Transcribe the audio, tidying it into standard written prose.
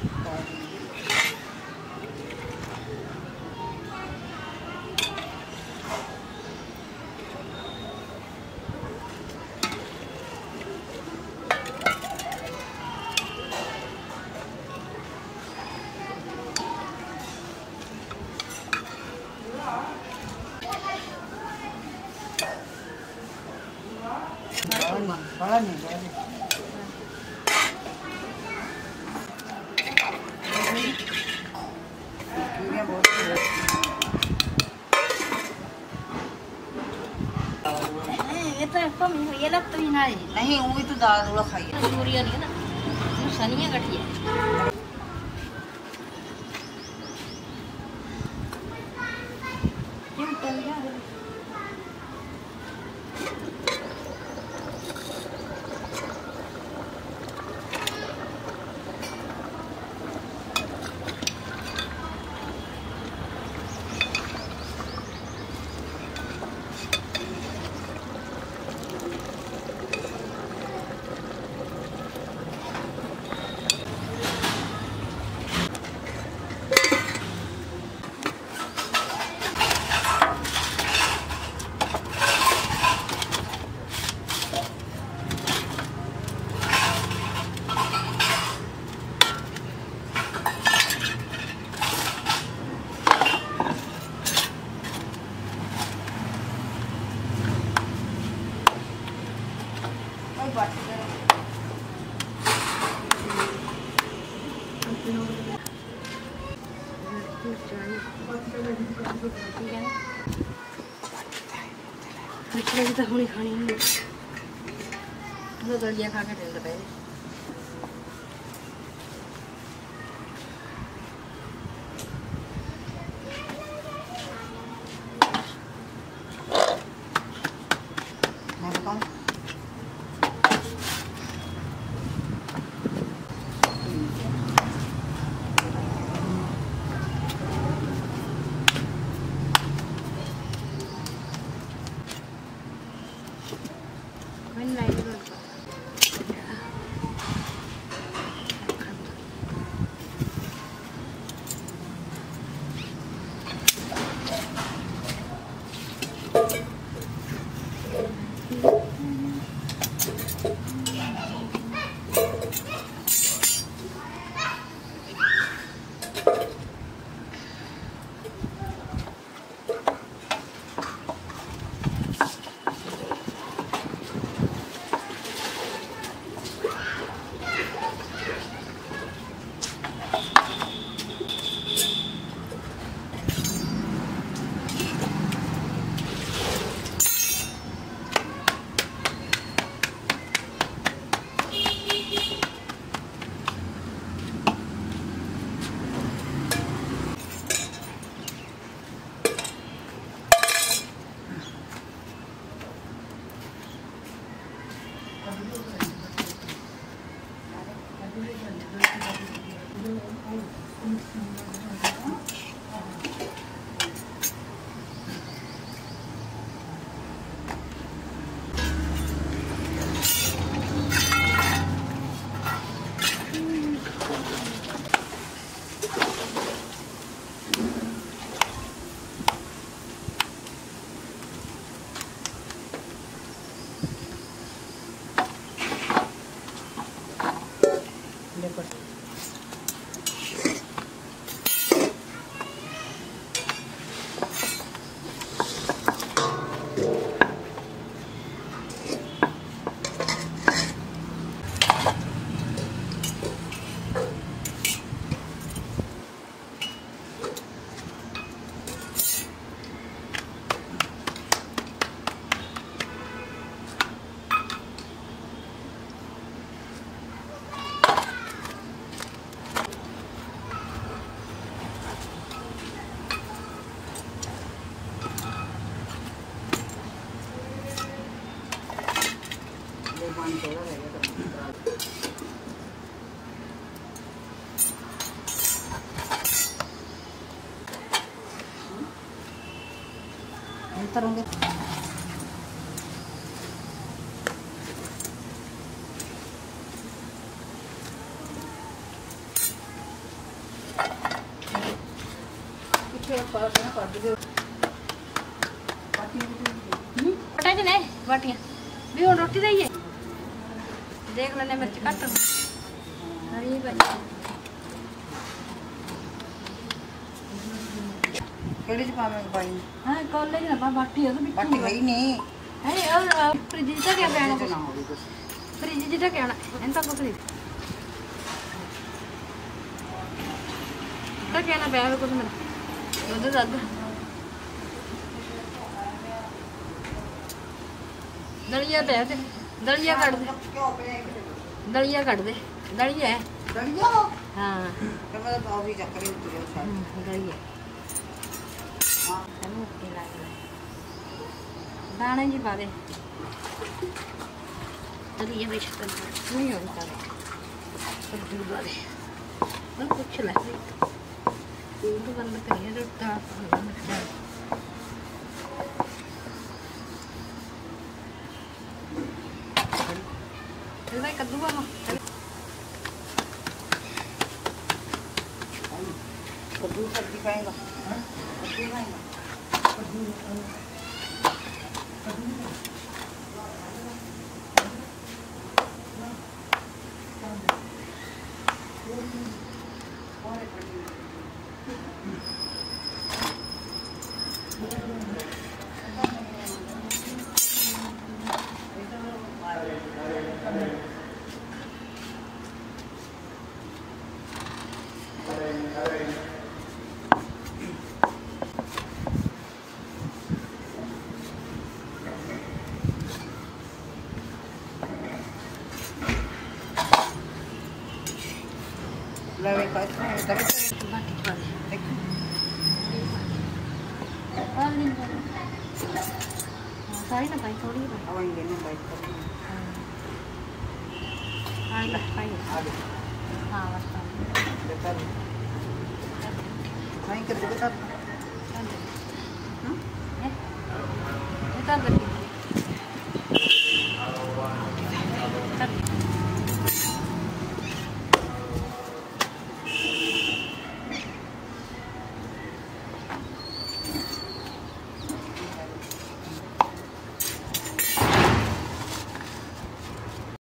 बड़ा नहीं बड़ा ये तो कम ये लग तो ही नहीं वही तो दाल थोड़ा खाइए यूरिया नहीं है ना सनिया कटिया क्यों टल गया तो होनी खानी तो गलिया खा के ढिल पहले मैं बताऊं उतरूंगे पटा ने बाटियां भी हुण रोटी दईए देख लेने मिर्च घट हरी भाई केड़ी च पावें पाई हां कॉलेज ना बाटी है तो बाटी है ही नहीं है और फ्रिज च क्या पैना ना होगी कुछ फ्रिज च क्या ना इन तक फ्रिज तो क्या ना पैना कुछ मेरा दूध दद दलिया पे दलिया काट दे दलिया काट दे दलिया है दलिया हां तो मैं तो अभी चक्कर ही उतरे शायद दलिया दाने जी पा दे दलिया भी छकन नहीं होता है कद्दू पा दे बस कुछ ले तो बंद करिए रोटा मिर्चा चल भाई कद्दू पावा कद्दू सब्जी खाएगा कद्दू खाएगा लवे का बाटी पा दे सारी ना भाई थोड़ी आवेंगे ना बाइक पर हाँ बस बेकार नहीं कर दे बेकार कर